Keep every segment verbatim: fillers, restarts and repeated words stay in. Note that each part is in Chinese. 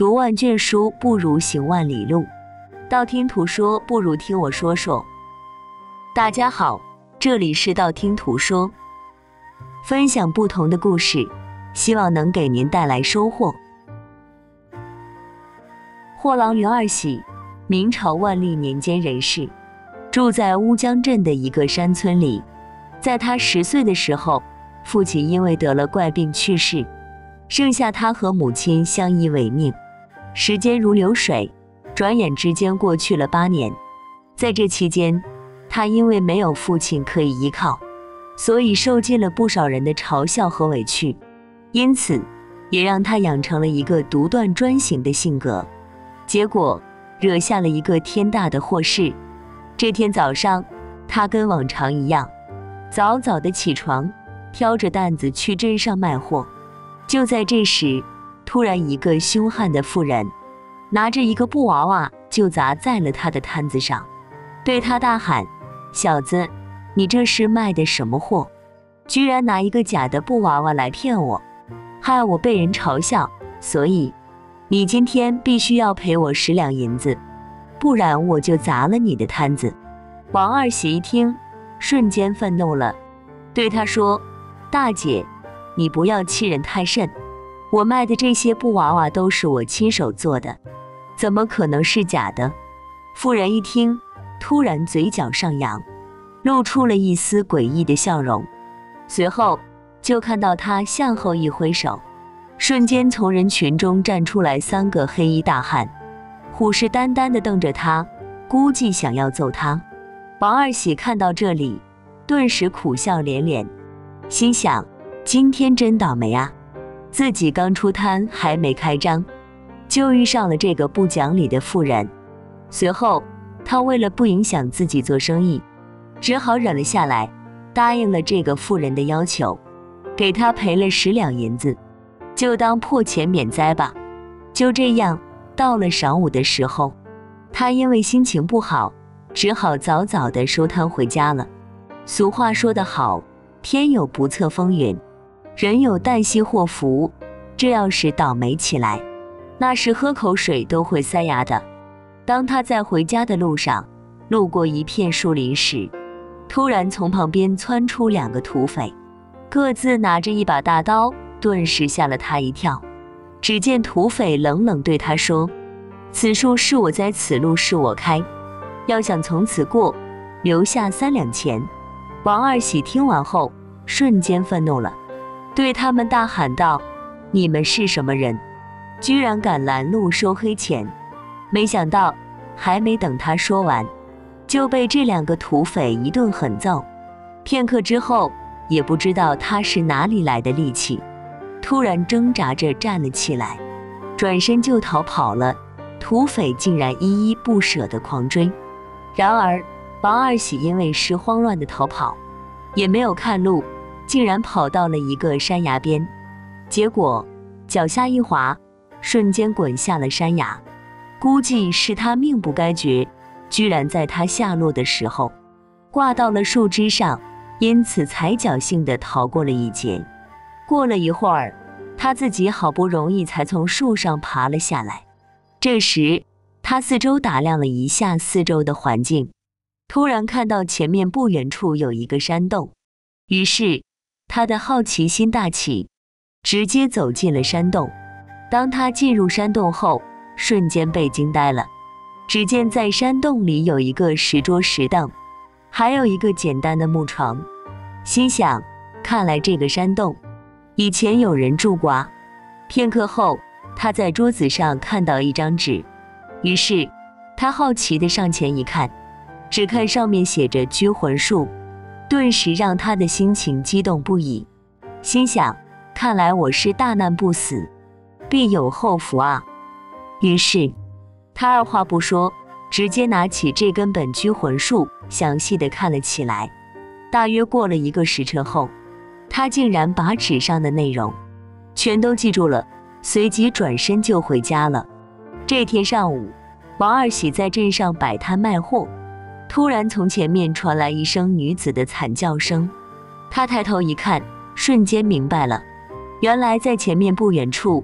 读万卷书不如行万里路，道听途说不如听我说说。大家好，这里是道听途说，分享不同的故事，希望能给您带来收获。货郎刘二喜，明朝万历年间人士，住在乌江镇的一个山村里。在他十岁的时候，父亲因为得了怪病去世，剩下他和母亲相依为命。时间如流水，转眼之间过去了八年。在这期间，他因为没有父亲可以依靠，所以受尽了不少人的嘲笑和委屈，因此也让他养成了一个独断专行的性格，结果惹下了一个天大的祸事。这天早上，他跟往常一样，早早的起床，挑着担子去镇上卖货。就在这时，突然一个凶悍的妇人拿着一个布娃娃就砸在了他的摊子上，对他大喊：小子，你这是卖的什么货？居然拿一个假的布娃娃来骗我，害我被人嘲笑，所以你今天必须要赔我十两银子，不然我就砸了你的摊子。王二喜一听，瞬间愤怒了，对他说：大姐，你不要欺人太甚，我卖的这些布娃娃都是我亲手做的，怎么可能是假的？妇人一听，突然嘴角上扬，露出了一丝诡异的笑容，随后就看到他向后一挥手，瞬间从人群中站出来三个黑衣大汉，虎视眈眈地瞪着他，估计想要揍他。王二喜看到这里，顿时苦笑连连，心想：今天真倒霉啊！自己刚出摊还没开张，就遇上了这个不讲理的妇人。随后他为了不影响自己做生意，只好忍了下来，答应了这个妇人的要求，给他赔了十两银子，就当破钱免灾吧。就这样，到了晌午的时候，他因为心情不好，只好早早的收摊回家了。俗话说得好，天有不测风云，人有旦夕祸福，这要是倒霉起来，那是喝口水都会塞牙的。当他在回家的路上，路过一片树林时，突然从旁边窜出两个土匪，各自拿着一把大刀，顿时吓了他一跳。只见土匪冷冷对他说：此树是我栽，此路是我开，要想从此过，留下三两钱。王二喜听完后，瞬间愤怒了，对他们大喊道：你们是什么人，居然敢拦路收黑钱？没想到还没等他说完，就被这两个土匪一顿狠揍。片刻之后，也不知道他是哪里来的力气，突然挣扎着站了起来，转身就逃跑了。土匪竟然依依不舍地狂追。然而王二喜因为是慌乱的逃跑，也没有看路，竟然跑到了一个山崖边，结果脚下一滑，瞬间滚下了山崖。估计是他命不该绝，居然在他下落的时候挂到了树枝上，因此才侥幸地逃过了一劫。过了一会儿，他自己好不容易才从树上爬了下来。这时他四周打量了一下四周的环境，突然看到前面不远处有一个山洞，于是他的好奇心大起，直接走进了山洞。当他进入山洞后，瞬间被惊呆了。只见在山洞里有一个石桌石凳，还有一个简单的木床，心想看来这个山洞以前有人住过啊。片刻后，他在桌子上看到一张纸，于是他好奇地上前一看，只看上面写着拘魂术，顿时让他的心情激动不已，心想看来我是大难不死，必有后福啊。于是他二话不说，直接拿起这根本拘魂术详细地看了起来。大约过了一个时辰后，他竟然把纸上的内容全都记住了，随即转身就回家了。这天上午，王二喜在镇上摆摊卖货，突然从前面传来一声女子的惨叫声。他抬头一看，瞬间明白了，原来在前面不远处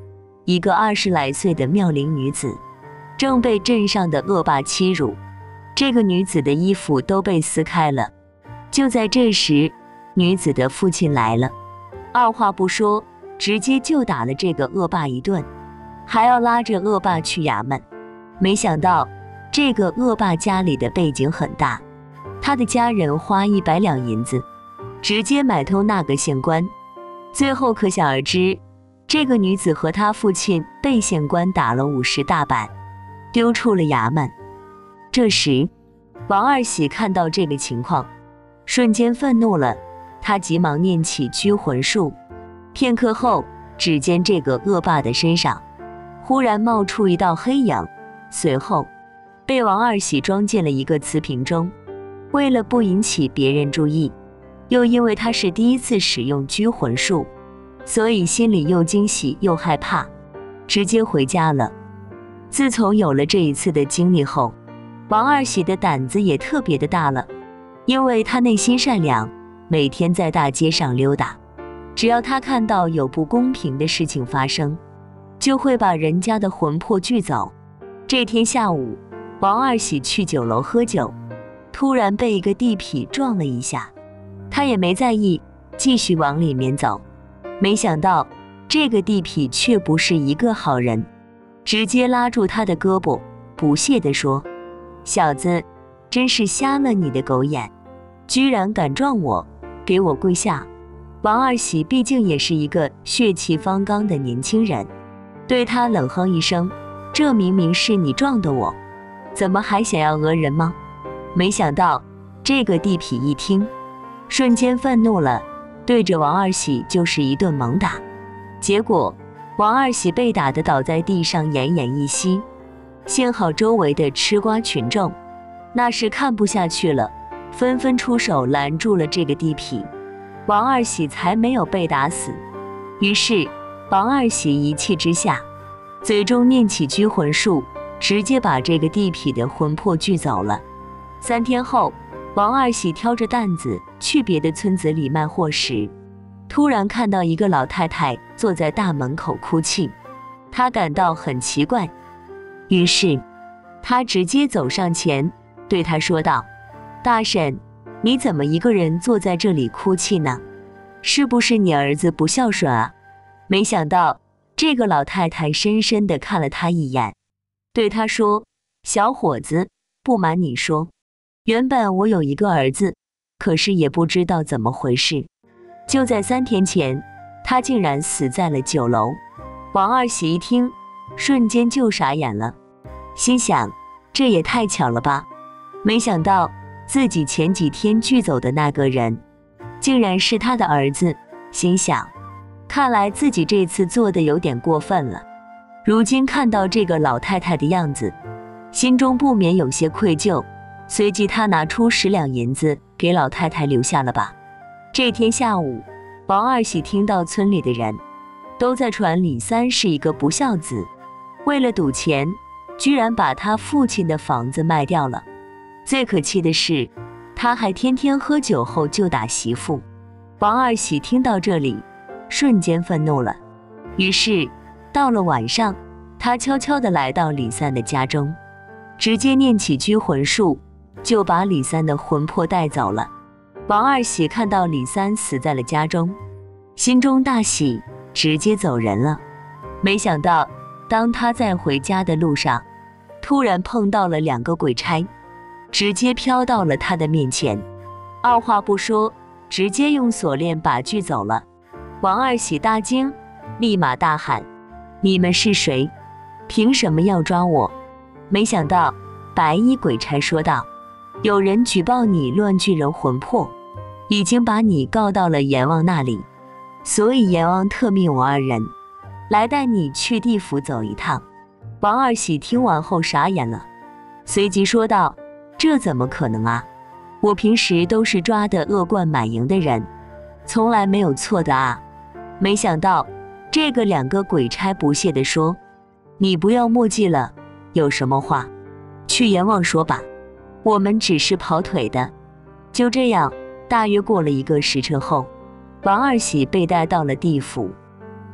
一个二十来岁的妙龄女子，正被镇上的恶霸欺辱。这个女子的衣服都被撕开了。就在这时，女子的父亲来了，二话不说，直接就打了这个恶霸一顿，还要拉着恶霸去衙门。没想到这个恶霸家里的背景很大，他的家人花一百两银子，直接买通那个县官。最后可想而知，这个女子和她父亲被县官打了五十大板，丢出了衙门。这时，王二喜看到这个情况，瞬间愤怒了，他急忙念起拘魂术。片刻后，只见这个恶霸的身上忽然冒出一道黑影，随后被王二喜装进了一个瓷瓶中。为了不引起别人注意，又因为他是第一次使用拘魂术，所以心里又惊喜又害怕，直接回家了。自从有了这一次的经历后，王二喜的胆子也特别的大了，因为他内心善良，每天在大街上溜达，只要他看到有不公平的事情发生，就会把人家的魂魄聚走。这天下午，王二喜去酒楼喝酒，突然被一个地痞撞了一下，他也没在意，继续往里面走。没想到这个地痞却不是一个好人，直接拉住他的胳膊，不屑地说：小子，真是瞎了你的狗眼，居然敢撞我，给我跪下！王二喜毕竟也是一个血气方刚的年轻人，对他冷哼一声：这明明是你撞的我，怎么还想要讹人吗？没想到这个地痞一听，瞬间愤怒了，对着王二喜就是一顿猛打。结果王二喜被打得倒在地上，奄奄一息。幸好周围的吃瓜群众那是看不下去了，纷纷出手拦住了这个地痞，王二喜才没有被打死。于是王二喜一气之下，嘴中念起拘魂术，直接把这个地痞的魂魄聚走了。三天后，王二喜挑着担子去别的村子里卖货时，突然看到一个老太太坐在大门口哭泣，他感到很奇怪，于是他直接走上前，对她说道：大婶，你怎么一个人坐在这里哭泣呢？是不是你儿子不孝顺啊？没想到这个老太太深深地看了他一眼，对他说：小伙子，不瞒你说，原本我有一个儿子，可是也不知道怎么回事，就在三天前，他竟然死在了酒楼。王二喜一听，瞬间就傻眼了，心想这也太巧了吧，没想到自己前几天拒走的那个人竟然是他的儿子，心想看来自己这次做的有点过分了。如今看到这个老太太的样子，心中不免有些愧疚，随即他拿出十两银子给老太太留下了吧。这天下午，王二喜听到村里的人都在传李三是一个不孝子，为了赌钱，居然把他父亲的房子卖掉了。最可气的是，他还天天喝酒后就打媳妇。王二喜听到这里，瞬间愤怒了。于是到了晚上，他悄悄地来到李三的家中，直接念起拘魂术，就把李三的魂魄带走了。王二喜看到李三死在了家中，心中大喜，直接走人了。没想到当他在回家的路上，突然碰到了两个鬼差，直接飘到了他的面前，二话不说，直接用锁链把拒走了。王二喜大惊，立马大喊：你们是谁？凭什么要抓我？没想到白衣鬼差说道：有人举报你乱聚人魂魄，已经把你告到了阎王那里，所以阎王特命我二人来带你去地府走一趟。王二喜听完后傻眼了，随即说道：这怎么可能啊，我平时都是抓的恶贯满盈的人，从来没有错的啊。没想到这个两个鬼差不屑地说：你不要墨迹了，有什么话去阎王说吧，我们只是跑腿的。就这样，大约过了一个时辰后，王二喜被带到了地府。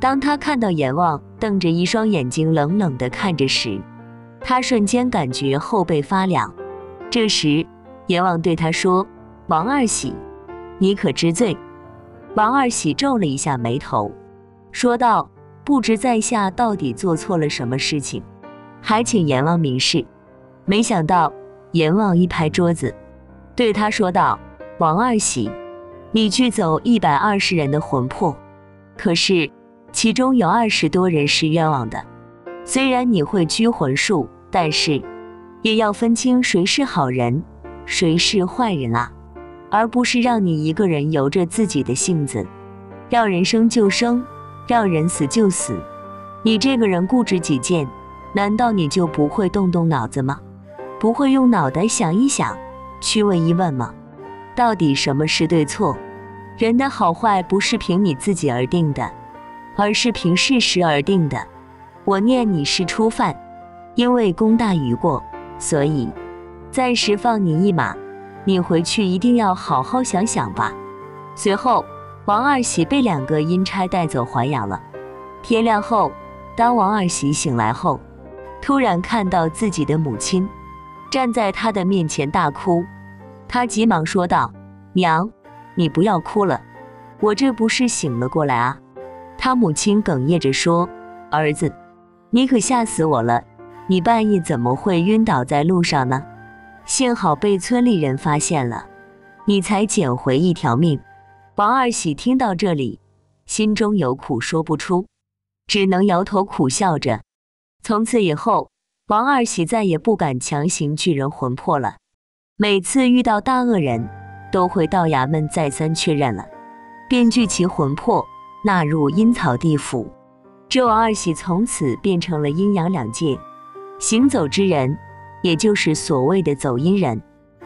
当他看到阎王瞪着一双眼睛冷冷地看着时，他瞬间感觉后背发凉。这时阎王对他说：王二喜，你可知罪？王二喜皱了一下眉头，说道：不知在下到底做错了什么事情，还请阎王明示。没想到阎王一拍桌子，对他说道：王二喜，你去走一百二十人的魂魄，可是其中有二十多人是冤枉的。虽然你会拘魂术，但是也要分清谁是好人，谁是坏人啊，而不是让你一个人由着自己的性子，让人生就生，让人死就死。你这个人固执己见，难道你就不会动动脑子吗？不会用脑袋想一想，去问一问吗？到底什么是对错？人的好坏不是凭你自己而定的，而是凭事实而定的。我念你是初犯，因为功大于过，所以暂时放你一马，你回去一定要好好想想吧。随后王二喜被两个阴差带走还阳了。天亮后，当王二喜醒来后，突然看到自己的母亲站在他的面前大哭，他急忙说道：娘，你不要哭了，我这不是醒了过来啊。他母亲哽咽着说：儿子，你可吓死我了，你半夜怎么会晕倒在路上呢？幸好被村里人发现了，你才捡回一条命。王二喜听到这里，心中有苦说不出，只能摇头苦笑着。从此以后，王二喜再也不敢强行聚人魂魄了。每次遇到大恶人，都会到衙门再三确认了，便聚其魂魄，纳入阴曹地府。这王二喜从此变成了阴阳两界行走之人，也就是所谓的走阴人。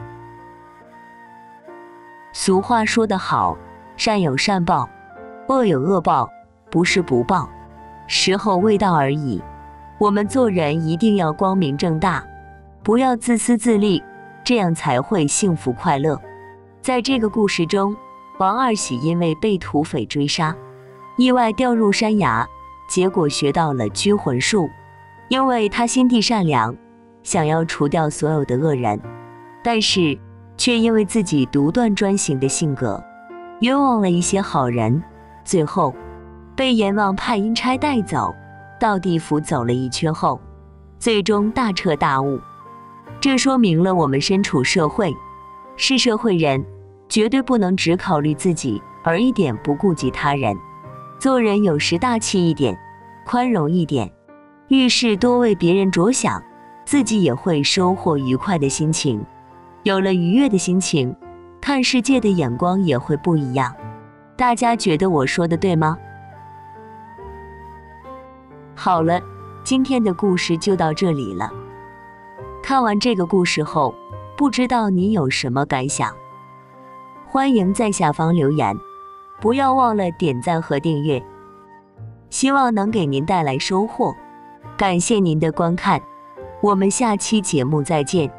俗话说得好，善有善报，恶有恶报，不是不报，时候未到而已。我们做人一定要光明正大，不要自私自利，这样才会幸福快乐。在这个故事中，王二喜因为被土匪追杀，意外掉入山崖，结果学到了拘魂术。因为他心地善良，想要除掉所有的恶人，但是却因为自己独断专行的性格，冤枉了一些好人，最后被阎王派阴差带走，到地府走了一圈后，最终大彻大悟。这说明了我们身处社会，是社会人，绝对不能只考虑自己，而一点不顾及他人。做人有时大气一点，宽容一点，遇事多为别人着想，自己也会收获愉快的心情。有了愉悦的心情，看世界的眼光也会不一样。大家觉得我说的对吗？好了，今天的故事就到这里了。看完这个故事后，不知道你有什么感想？欢迎在下方留言，不要忘了点赞和订阅，希望能给您带来收获。感谢您的观看，我们下期节目再见。